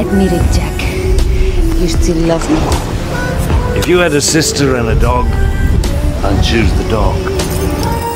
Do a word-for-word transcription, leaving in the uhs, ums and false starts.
admit it, Jack. You still love me. If you had a sister and a dog, I'd choose the dog.